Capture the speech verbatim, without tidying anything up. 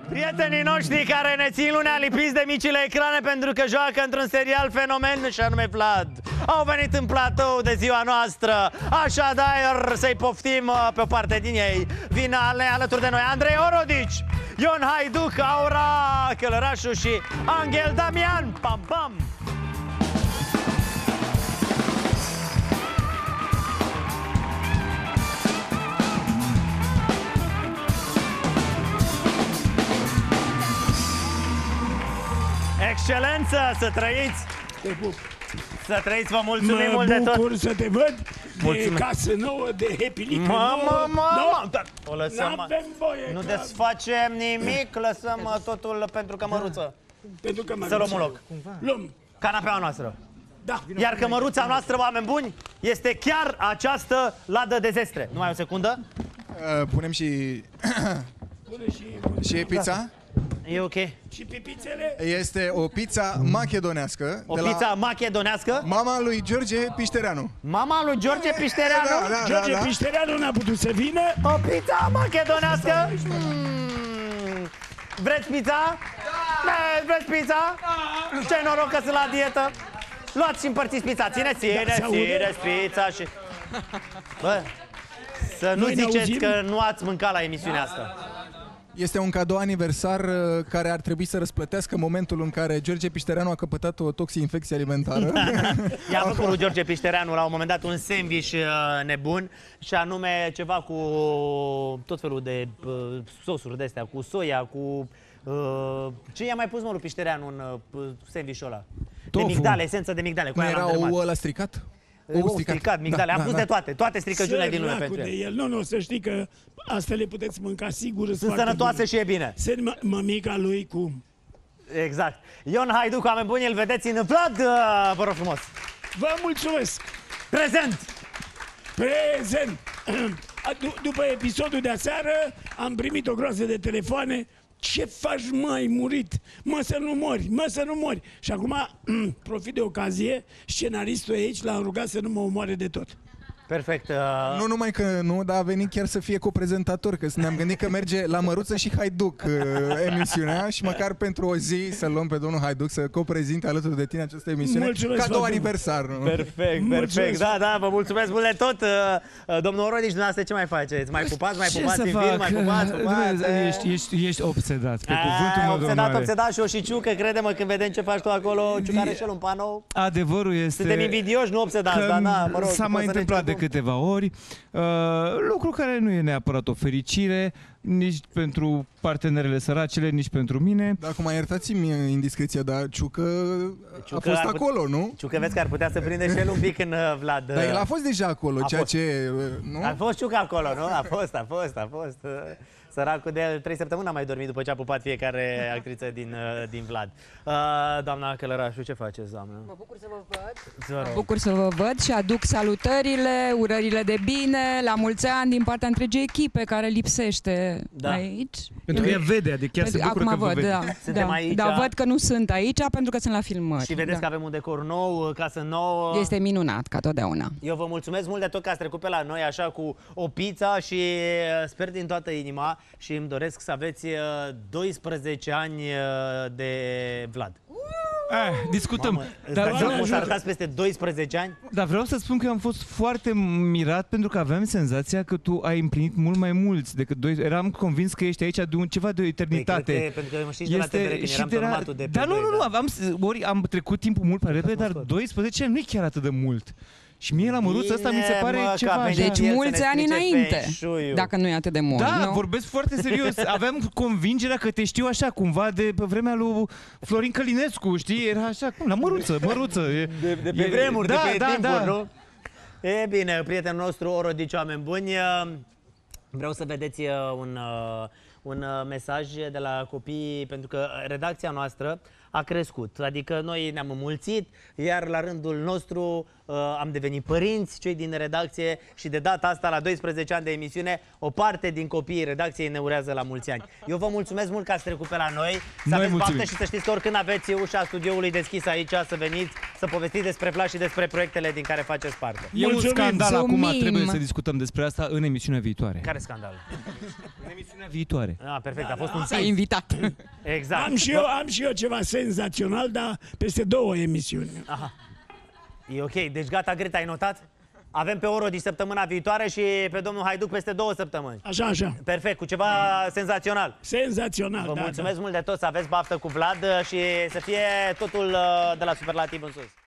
Prietenii noștri care ne țin lunea lipiți de micile ecrane pentru că joacă într-un serial fenomen și anume Vlad, au venit în platou de ziua noastră. Așadar, să-i poftim pe o parte din ei. Vin alături de noi Andrei Orodici, Ion Haiduc, Aura Călărașu și Angel Damian. Pam, pam! Excelență, să trăiți! Te pup! Să trăiți, vă mulțumim mă mult de tot! Mă bucur să te văd. Mulțumesc. De casă nouă, de Happy Lică Mamă, nouă. mamă! Da. O lăsăm, N-avem voie, nu că... desfacem nimic, lăsăm totul pentru cămăruță. Pentru că să luăm un loc. Luăm. Canapeaua noastră. Da. Iar cămăruța noastră, oameni buni, este chiar această ladă de zestre. Numai o secundă. Uh, punem și... Pune și... și pizza. E ok. Și pipițele? Este o pizza macedonească. O de pizza la macedonească. mama lui George Piștereanu. Mama lui George Piștereanu? Da, da, George da, da. Piștereanu n-a putut să vină. O pizza macedonească? Mm. Vreți pizza? Da! Vreți pizza? Da! Ce noroc că sunt la dietă! Luați și împărțiți pizza, țineți, țineți, Da, țineți pizza și... Bă, să nu Noi ne ziceți auzim? că nu ați mâncat la emisiunea asta. Este un cadou aniversar uh, care ar trebui să răsplătească momentul în care George Piștereanu a căpătat o toxi-infecție alimentară. I-a făcut lui George Piștereanu la un moment dat un sandwich uh, nebun și anume ceva cu tot felul de uh, sosuri de astea, cu soia, cu... Uh, ce i-a mai pus mă lui Piștereanu în uh, sandwich-ul ăla? Tofu. De migdale, esență de migdale. Cu Nu aia era l-am dărâmat. ou ăla stricat? Ou stricat, migdale, Da, am pus da, de da. toate, toate stricăciunile din lume pentru de el. el. Nu, nu, să știi că astea le puteți mânca sigur. Sunt sănătoase și e bine. Sunt mămica lui cu... Exact. Ion Haiduc, oameni buni, îl vedeți în Vlad, vă rog frumos. Vă mulțumesc! Prezent! Prezent! După episodul de aseară am primit o groază de telefoane. Ce faci, mă, ai murit? Mă, să nu mori, mă, să nu mori. Și acum, profit de ocazie, scenaristul aici l-am rugat să nu mă omoare de tot. Perfect. Uh... Nu numai că nu, dar a venit chiar să fie coprezentator, că ne-am gândit că merge la Măruță și Haiduc uh, emisiunea și măcar pentru o zi să luăm pe domnul Haiduc să coprezinte alături de tine această emisiune. Mulțumesc, cadou foarte aniversar. Nu? Perfect, perfect. Mulțumesc. Da, da, vă mulțumesc mult de tot. Uh, Domnul Orodici, dumneavoastră ce mai faceți? Mai pupați, mai Ce pupați să în fac? film, mai pupați, pupați? Ești, ești, ești obsedat, pe A, cuvântul meu de obsedat, onoare. obsedat și o și Ciucă, crede-mă, când vedem ce faci tu acolo, Ciucă are și el un panou. Adevărul este Suntem invidioși, nu obsedați, că dar na, mă rog. s-a mai întâmplat de câteva ori, uh, lucru care nu e neapărat o fericire, nici pentru partenerele săracele, nici pentru mine. Dar acum iertați-mi indiscreția, dar Ciucă, Ciucă a fost ar put- acolo, nu? Ciucă, vezi că ar putea să prinde și el un pic în uh, Vlad. Dar el a fost deja acolo, A ceea fost. ce... Nu? A fost Ciucă acolo, nu? A fost, a fost, a fost. uh, Săracul de el trei săptămâni a mai dormit după ce a pupat fiecare actriță din, uh, din Vlad. Uh, doamna Călărașu, ce faceți, doamnă? Mă bucur să vă văd. Vă rog. Mă bucur să vă văd și aduc salutările, urările de bine, la mulți ani din partea întregii echipe care lipsește Da. aici. Pentru că ea vede, adică chiar se Pentru- bucură Acum că vă văd, vede. da. Suntem da. aici. Dar văd că nu sunt aici pentru că sunt la filmări. Și vedeți da. că avem un decor nou, casă nouă. Este minunat, ca totdeauna. Eu vă mulțumesc mult de tot că ați trecut pe la noi așa cu o pizza și uh, sper din toată inima și îmi doresc să aveți uh, doisprezece ani uh, de Vlad. Ah, discutăm. Mamă, îți Dar dai seama cum ajută. să arătați peste doisprezece ani? Dar vreau să spun că eu am fost foarte mirat pentru că aveam senzația că tu ai împlinit mult mai mulți decât doi. Eram convins că ești aici de un ceva de o eternitate. Păi, cred că, pentru că mă știți de la T V R când eram de la- formatul de pe Dar nu, doi, nu, nu, da. aveam, ori am trecut timpul mult prea repede, dar doisprezece ani nu e chiar atât de mult. Și mie la măruță asta mi se Bine, pare mă, că ceva a așa. venit Deci el să mulți ne ani strice înainte, Feng Shui-ul. dacă nu e atât de mult. Da, nu? vorbesc foarte serios. Aveam convingerea că te știu așa, cumva de pe vremea lui Florin Călinescu, știi? Era așa, cum, la măruță, măruță. E, De, de pe e- vremuri, da, de pe da, timpuri, da. nu? E bine, prietenul nostru Orodici, oameni buni, vreau să vedeți un, un mesaj de la copii, pentru că redacția noastră a crescut. Adică noi ne-am înmulțit, iar la rândul nostru uh, am devenit părinți, cei din redacție, și de data asta, la doisprezece ani de emisiune, o parte din copiii redacției ne urează la mulți ani. Eu vă mulțumesc mult că ați trecut pe la noi, să Noi aveți mulțumim. baftă și să știți că oricând aveți ușa studioului deschisă aici, să veniți, să povestiți despre Vlad și despre proiectele din care faceți parte. E un Mulțumim. scandal acum, Zumim. trebuie să discutăm despre asta în emisiunea viitoare. Care scandal? În emisiunea viitoare. Ah, perfect, a fost un S-a tease. invitat. Exact. Am și, eu, am și eu ceva senzațional, dar peste două emisiuni. E ok, deci gata, Greta, ai notat? Avem pe Orodi săptămâna viitoare și pe domnul Haiduc peste două săptămâni. Așa, așa. Perfect, cu ceva senzațional. Senzațional, Vă da, mulțumesc mult de tot, să aveți baftă cu Vlad și să fie totul uh, de la superlativ în sus.